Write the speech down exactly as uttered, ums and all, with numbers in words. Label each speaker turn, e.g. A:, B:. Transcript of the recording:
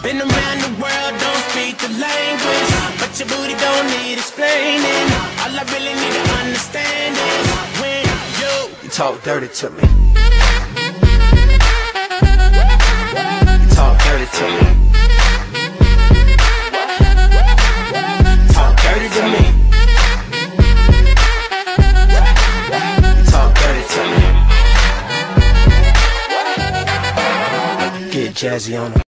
A: Been around the world, don't speak the language, but your booty don't need explaining. All I really need to understand is when you, you talk dirty to me. You talk dirty to me. Talk dirty to me. You talk dirty to me. Get jazzy on 'em.